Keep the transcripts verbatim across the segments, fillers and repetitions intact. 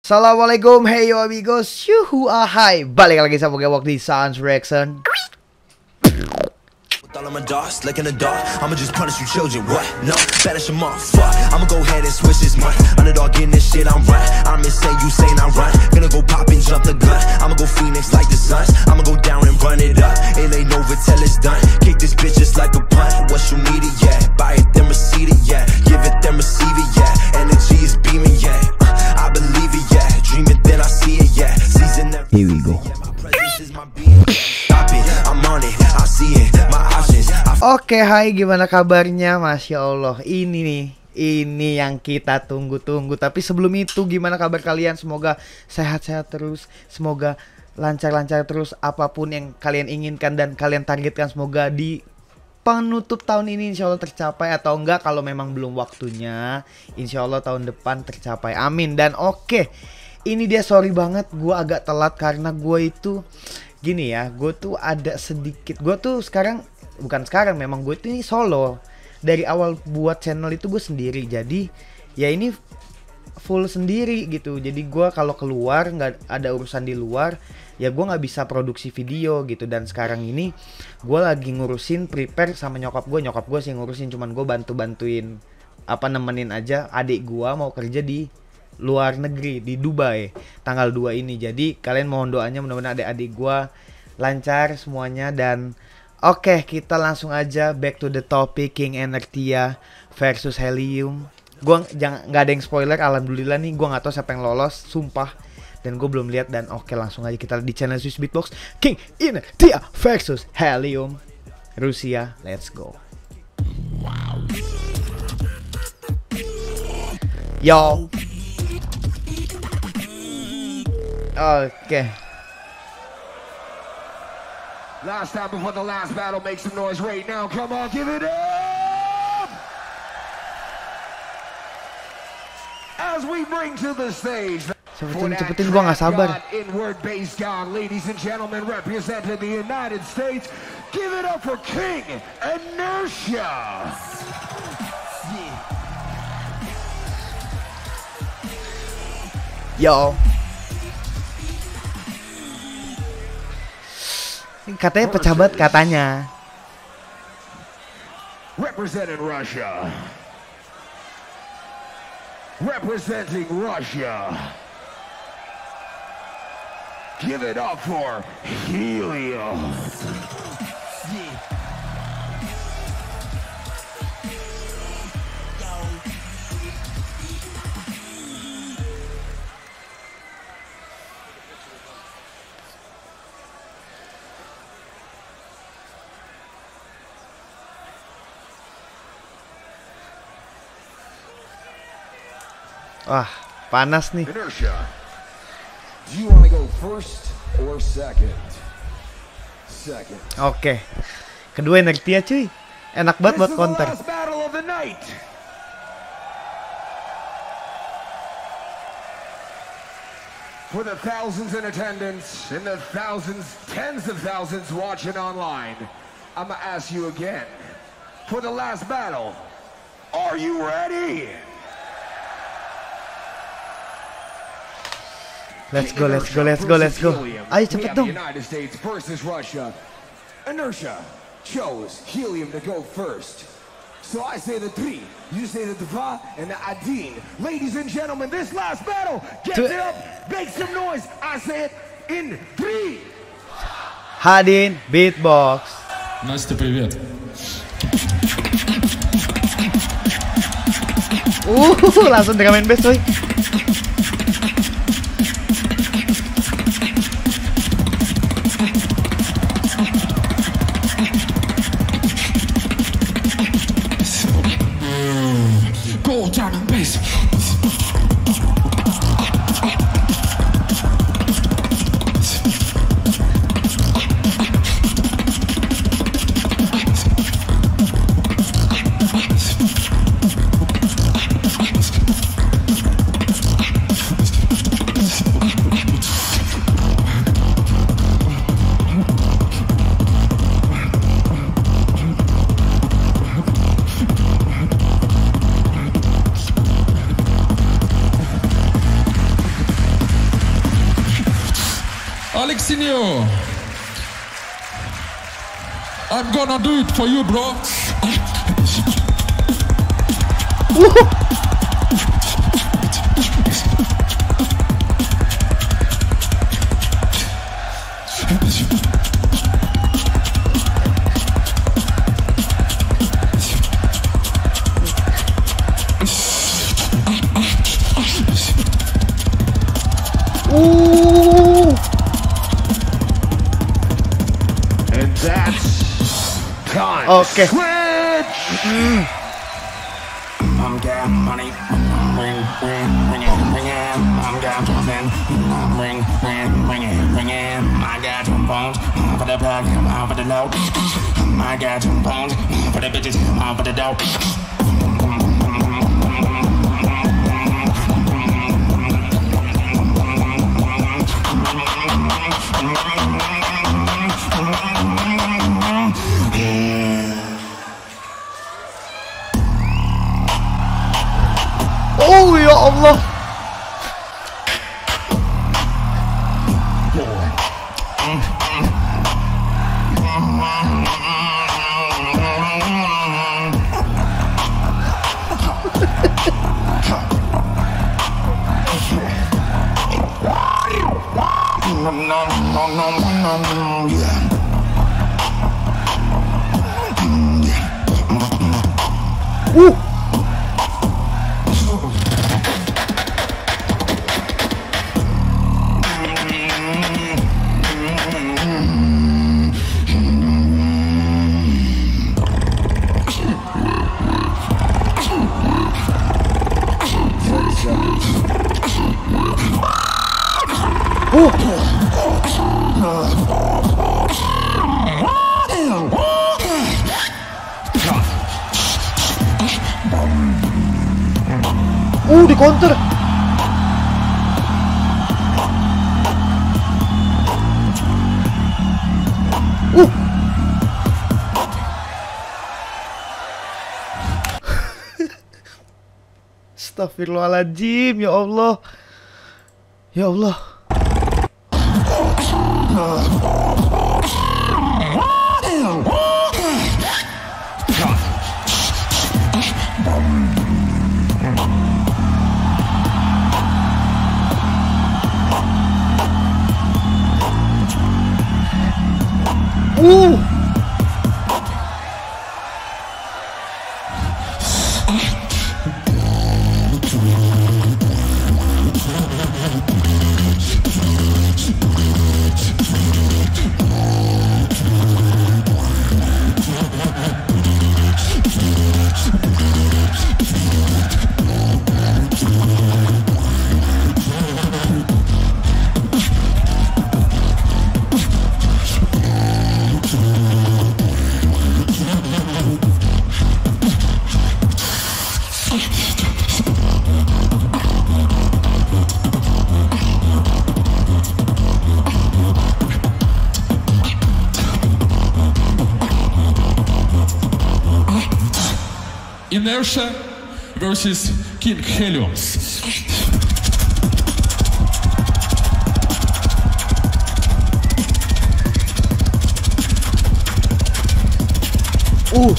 Assalamualaikum, hey yo amigos, yuhu ahai. Balik lagi sama gue di Sans Reaction. All of my dogs, like in the dark, I'ma just punish you children, what? No, banish them off, fuck, I'ma go ahead and switch this month. Underdog in this shit, I'm right, I'm insane, you saying I'm right. Gonna go pop and jump the gun, I'ma go Phoenix like the Suns. I'ma go down and run it up, it ain't over till it's done. Kick this bitch just like a punt, what you need it, yeah. Buy it, then receive it, yeah. Give it, then receive it, yeah. Energy is beaming, yeah. uh, I believe it, yeah. Dream it, then I see it, yeah. Season every Here we go. Stop it, I'm on it, I see it, my options. Oke, hai, gimana kabarnya? Masya Allah, ini nih, ini yang kita tunggu-tunggu. Tapi sebelum itu, gimana kabar kalian? Semoga sehat-sehat terus, semoga lancar-lancar terus. Apapun yang kalian inginkan dan kalian targetkan, semoga di penutup tahun ini insya Allah tercapai. Atau enggak, kalau memang belum waktunya, insya Allah tahun depan tercapai. Amin. Dan oke, ini dia, sorry banget gue agak telat karena gue itu gini ya, gue tuh ada sedikit, gue tuh sekarang bukan sekarang, memang gue tuh ini solo. Dari awal buat channel itu gue sendiri, jadi ya ini full sendiri gitu. Jadi gue kalau keluar nggak ada urusan di luar, ya gue nggak bisa produksi video gitu. Dan sekarang ini gue lagi ngurusin prepare sama nyokap gue. Nyokap gue sih ngurusin, cuman gue bantu-bantuin, apa nemenin aja. Adik gue mau kerja di luar negeri, di Dubai tanggal dua ini. Jadi kalian mohon doanya, mudah-mudahan adik-adik gue lancar semuanya. Dan oke, kita langsung aja back to the topic, King Enertia versus Helium. Gua jangan, nggak ada yang spoiler, alhamdulillah nih. Gua nggak tahu siapa yang lolos, sumpah. Dan gue belum lihat. Dan oke, langsung aja kita di channel Swiss Beatbox, King Enertia versus Helium Rusia. Let's go. Yo. Oke. Last time before the last battle, make some noise right now. Come on, give it up! As we bring to the stage, Cepetin, cepetin, gua nggak sabar. Inward bass god, ladies and gentlemen, representing the United States, give it up for King Inertia. Yo. Katanya pecah banget katanya. Representing Russia. Representing Russia. Give it up for Helium. Wah, panas nih. Inertia. Do you want to go first or second? Second. Oke. Kedua Enertia cuy. Enak banget buat counter. For the thousands in attendance and the thousands, tens of thousands watching online, I'm gonna ask you again. For the last battle, are you ready? Let's go, let's go, let's go, let's go. Ayo cepet dong. United States versus Russia. Inertia chose Helium to go first. So I say the three, you say the dva, and the adin. Ladies and gentlemen, this last battle, get it up, make some noise. I say it in three. Hadin Beatbox. Настя, привет. Uh, langsung drum and bass coy. Go drum and bass. Alexinho, I'm gonna do it for you, bro. Uh. And that's time. Oke. Switch. Mm. I'm got money, ring, ring, ring it, ring it. I'm got something, ring, ring, ring it, ring it. I got some phones for the plug, for the load. I got some phones for the bitches, for the dope. Oh ya Allah. Uh. Uh, di counter. Uh. Astagfirullahaladzim, ya Allah. Ya Allah. Uh. Inertia versus King Helium. Uh.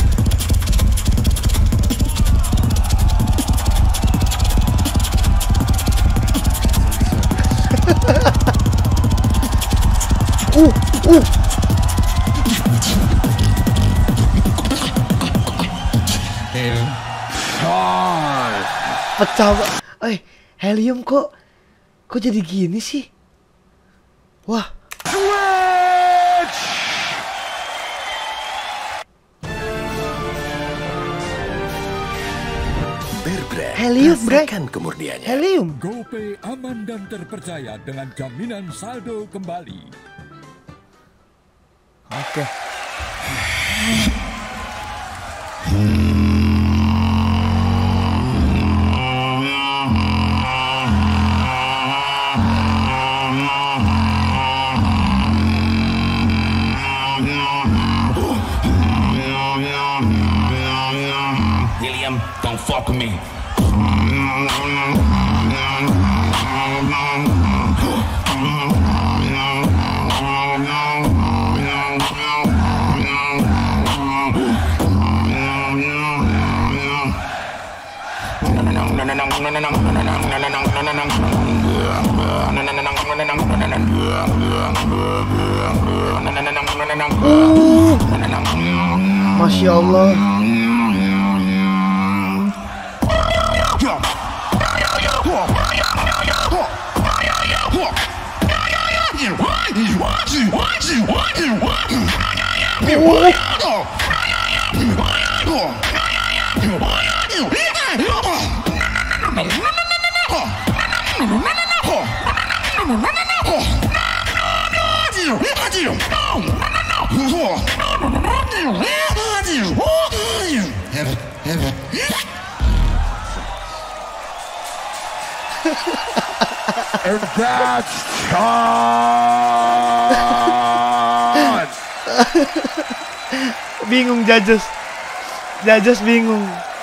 uh, uh. Pecah. Eh, Helium kok kok jadi gini sih? Wah. Switch. Bear-Brand, Helium, Bre. rasakan kemurniannya. Helium. GoPay aman dan terpercaya dengan jaminan saldo kembali. Oke. Helium, don't fuck with me. Masya Allah. And that's time. Bingung judges. Judges bingung.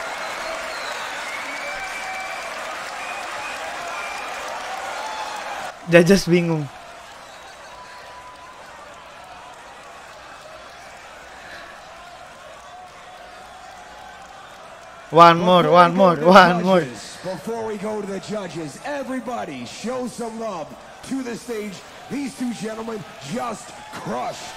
Judges bingung. One more, one more, one more. Before we go to the judges, everybody show some love to the stage. These two gentlemen just crushed.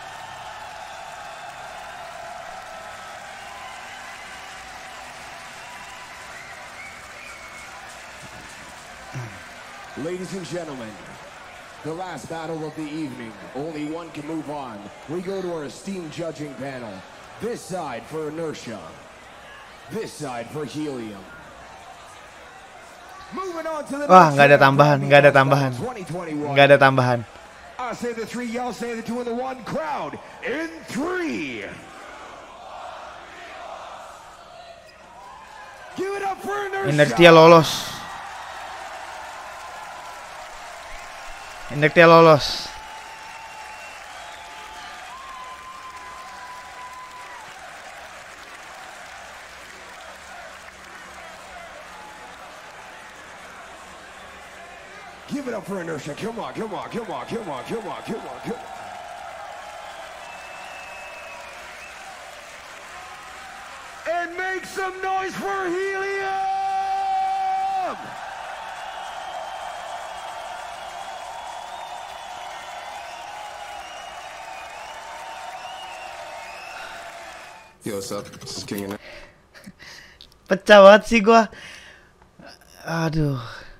Ladies and gentlemen, the last battle of the evening. Only one can move on. We go to our esteemed judging panel. This side for Inertia. This side for Helium. Moving on to the Wah, nggak ada tambahan, nggak ada tambahan, nggak ada tambahan. I say the three, y'all say the two, and the one. Crowd in three. Give it up for Inertia. Inertia lolos. Inertia lolos. Give it up for Inertia. Come on, come on, come on, come on, come on, come on, come on. And make some noise for Helium! Yo, what's up? This is King. Pecah banget sih gua. Aduh.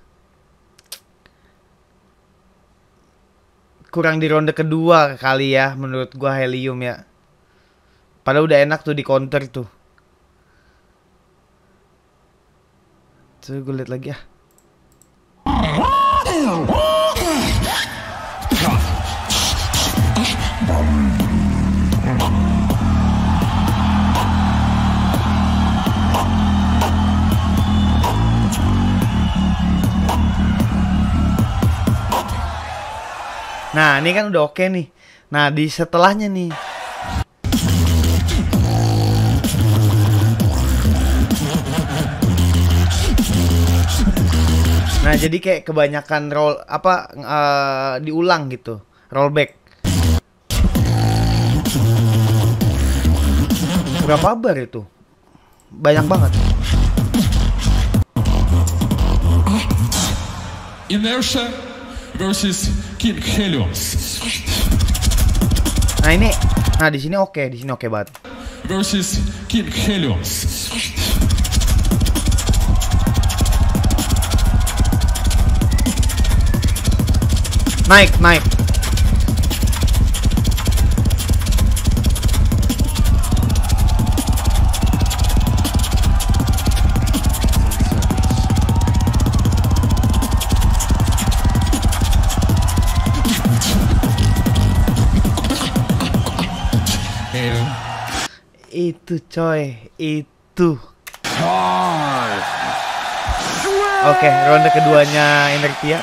Kurang di ronde kedua kali ya menurut gua Helium ya. Padahal udah enak tuh di counter tuh. Tuh gue liat lagi ya. Nah ini kan udah oke nih. Nah di setelahnya nih. Nah jadi kayak kebanyakan roll apa uh, diulang gitu, rollback. Berapa bar itu? Banyak banget. Inertia versus King Helium. Nah ini, nah di sini oke, di sini oke banget. Versus King Helium. Naik, naik. Itu coy, itu. Oke, ronde keduanya Inertia.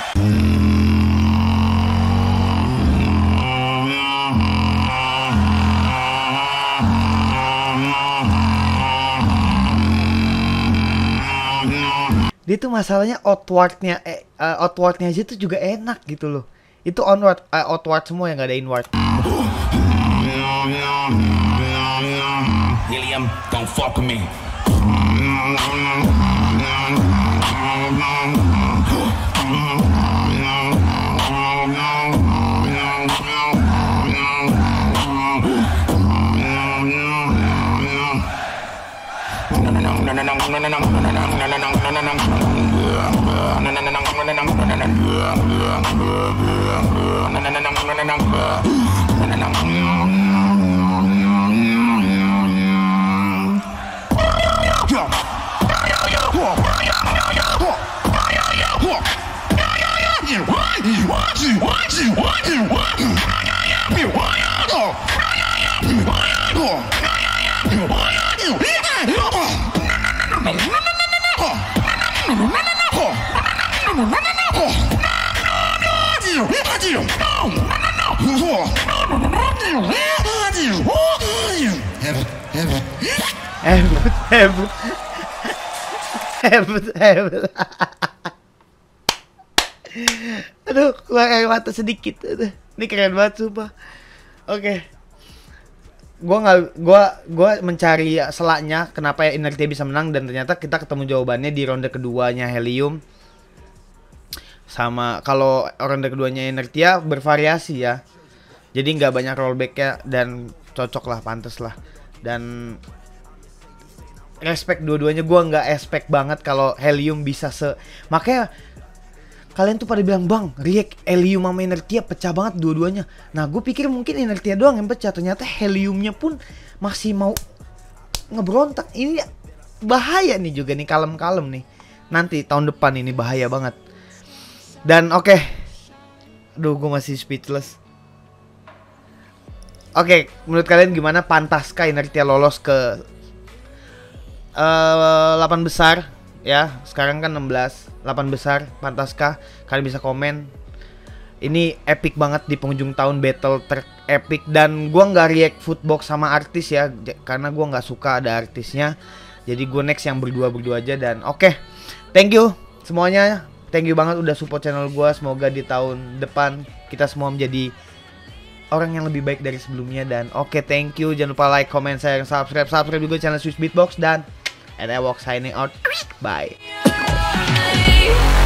Dia tuh masalahnya outwardnya, eh, uh, outwardnya aja tuh juga enak gitu loh. Itu onward, uh, outward semua yang gak ada inward. Helium, don't fuck with me. Hebut, hebut, hebut, hebut. Aduh, keluar air mata sedikit. Aduh, ini keren banget, sumpah. Oke, gua nggak, gua, gua mencari selaknya kenapa ya Inertia bisa menang, dan ternyata kita ketemu jawabannya di ronde keduanya Helium. Sama kalau ronde keduanya Inertia bervariasi ya, jadi nggak banyak rollbacknya dan cocok lah, pantes lah. Dan respect dua-duanya, gue nggak expect banget kalau Helium bisa se, makanya kalian tuh pada bilang, bang, react Helium sama Inertia pecah banget dua-duanya. Nah, gue pikir mungkin Inertia doang yang pecah, ternyata Heliumnya pun masih mau ngebrontak. Ini bahaya nih juga nih, kalem-kalem nih. Nanti tahun depan ini bahaya banget. Dan oke, okay. Aduh, gue masih speechless. Oke, okay, menurut kalian gimana, pantaskah Inertia lolos ke uh, delapan besar? Ya, sekarang kan enam belas, delapan besar, pantaskah? Kalian bisa komen. Ini epic banget di penghujung tahun, battle ter-epic. Dan gua nggak react footbox sama artis ya, karena gua nggak suka ada artisnya. Jadi gue next yang berdua-berdua aja. Dan oke, okay. Thank you semuanya. Thank you banget udah support channel gua. Semoga di tahun depan kita semua menjadi orang yang lebih baik dari sebelumnya. Dan oke, okay, thank you. Jangan lupa like, comment, share, subscribe. Subscribe juga channel Swiss Beatbox. Dan and I walk signing out. Bye.